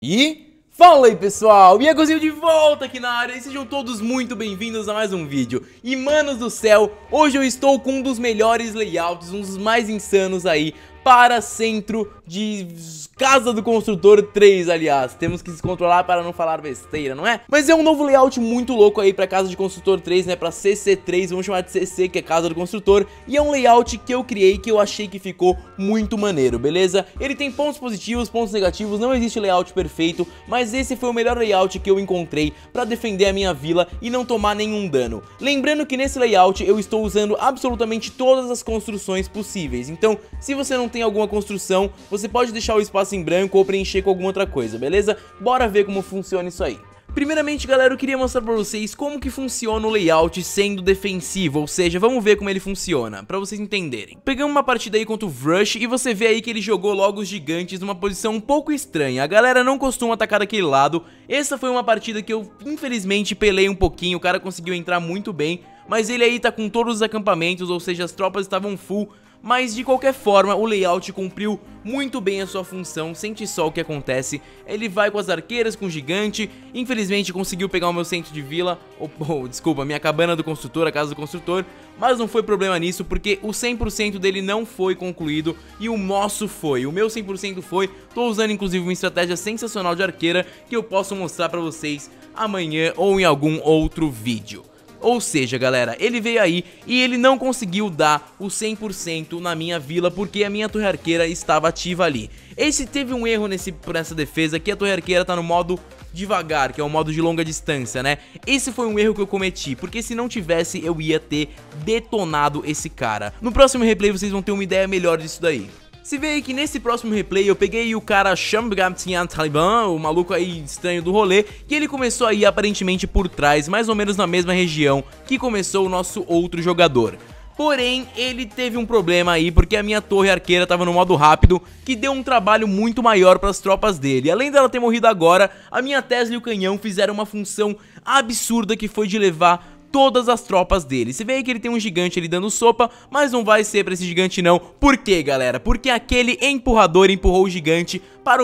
Fala aí pessoal, Iagozinho de volta aqui na área e sejam todos muito bem-vindos a mais um vídeo. E manos do céu, hoje eu estou com um dos melhores layouts, um dos mais insanos aí para centro de Casa do Construtor 3, aliás. Temos que se controlar para não falar besteira, não é? Mas é um novo layout muito louco aí para Casa do Construtor 3, né? Para CC3, vamos chamar de CC, que é Casa do Construtor. E é um layout que eu criei, que eu achei que ficou muito maneiro, beleza? Ele tem pontos positivos, pontos negativos, não existe layout perfeito, mas esse foi o melhor layout que eu encontrei para defender a minha vila e não tomar nenhum dano. Lembrando que nesse layout eu estou usando absolutamente todas as construções possíveis. Então, se você não tem alguma construção, você pode deixar o espaço em branco ou preencher com alguma outra coisa, beleza? Bora ver como funciona isso aí. Primeiramente, galera, eu queria mostrar pra vocês como que funciona o layout sendo defensivo, ou seja, vamos ver como ele funciona, pra vocês entenderem. Pegamos uma partida aí contra o Vrush e você vê aí que ele jogou logo os gigantes numa posição um pouco estranha. A galera não costuma atacar daquele lado. Essa foi uma partida que eu, infelizmente, pelei um pouquinho, o cara conseguiu entrar muito bem, mas ele aí tá com todos os acampamentos, ou seja, as tropas estavam full. Mas de qualquer forma, o layout cumpriu muito bem a sua função. Sente só o que acontece. Ele vai com as arqueiras, com o gigante. Infelizmente conseguiu pegar o meu centro de vila, desculpa, minha cabana do construtor, a casa do construtor. Mas não foi problema nisso, porque o 100% dele não foi concluído e o nosso foi. O meu 100% foi. Tô usando inclusive uma estratégia sensacional de arqueira que eu posso mostrar pra vocês amanhã ou em algum outro vídeo. Ou seja, galera, ele veio aí e ele não conseguiu dar o 100% na minha vila porque a minha torre arqueira estava ativa ali. Esse teve um erro nessa defesa, que a torre arqueira tá no modo devagar, que é o modo de longa distância, né? Esse foi um erro que eu cometi, porque se não tivesse eu ia ter detonado esse cara. No próximo replay vocês vão ter uma ideia melhor disso daí. Se vê aí que nesse próximo replay eu peguei o cara Shamgam Taliban, o maluco aí estranho do rolê, que ele começou aí aparentemente por trás, mais ou menos na mesma região que começou o nosso outro jogador. Porém, ele teve um problema aí, porque a minha torre arqueira tava no modo rápido, que deu um trabalho muito maior para as tropas dele. Além dela ter morrido agora, a minha Tesla e o canhão fizeram uma função absurda, que foi de levar todas as tropas dele. Você vê aí que ele tem um gigante ali dando sopa, mas não vai ser pra esse gigante não. Por quê, galera? Porque aquele empurrador empurrou o gigante, para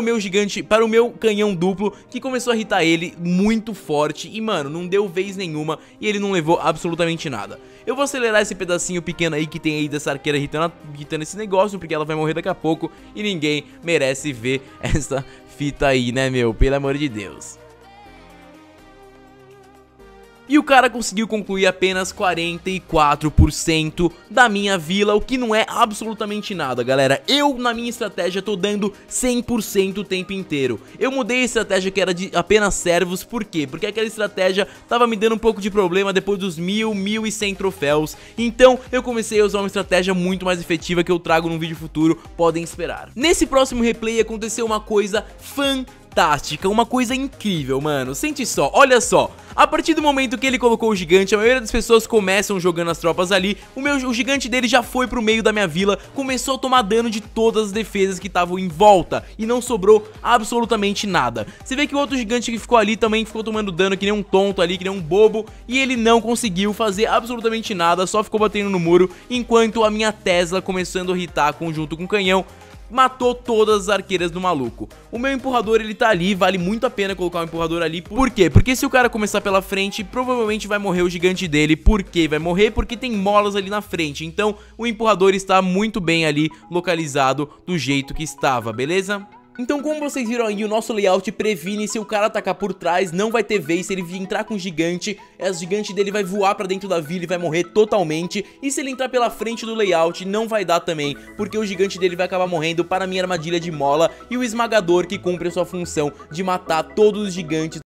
o meu canhão duplo, que começou a irritar ele muito forte. E, mano, não deu vez nenhuma e ele não levou absolutamente nada. Eu vou acelerar esse pedacinho pequeno aí que tem aí dessa arqueira irritando esse negócio, porque ela vai morrer daqui a pouco e ninguém merece ver essa fita aí, né, meu? Pelo amor de Deus. E o cara conseguiu concluir apenas 44% da minha vila, o que não é absolutamente nada, galera. Eu, na minha estratégia, tô dando 100% o tempo inteiro. Eu mudei a estratégia que era de apenas servos, por quê? Porque aquela estratégia tava me dando um pouco de problema depois dos 1100 troféus. Então, eu comecei a usar uma estratégia muito mais efetiva que eu trago num vídeo futuro, podem esperar. Nesse próximo replay aconteceu uma coisa fantástica, uma coisa incrível, mano. Sente só, olha só. A partir do momento que ele colocou o gigante, a maioria das pessoas começam jogando as tropas ali. O gigante dele já foi pro meio da minha vila, começou a tomar dano de todas as defesas que estavam em volta e não sobrou absolutamente nada. Você vê que o outro gigante que ficou ali também ficou tomando dano que nem um tonto ali, que nem um bobo, e ele não conseguiu fazer absolutamente nada, só ficou batendo no muro, enquanto a minha Tesla, começando a irritar junto com o canhão, matou todas as arqueiras do maluco. O meu empurrador, ele tá ali, vale muito a pena colocar o empurrador ali. Por quê? Porque se o cara começar pela frente, provavelmente vai morrer o gigante dele. Por quê? Vai morrer porque tem molas ali na frente. Então, o empurrador está muito bem ali localizado do jeito que estava, beleza? Então, como vocês viram aí, o nosso layout previne se o cara atacar por trás, não vai ter vez. Se ele entrar com o gigante dele vai voar pra dentro da vila e vai morrer totalmente. E se ele entrar pela frente do layout, não vai dar também, porque o gigante dele vai acabar morrendo para a minha armadilha de mola e o esmagador, que cumpre a sua função de matar todos os gigantes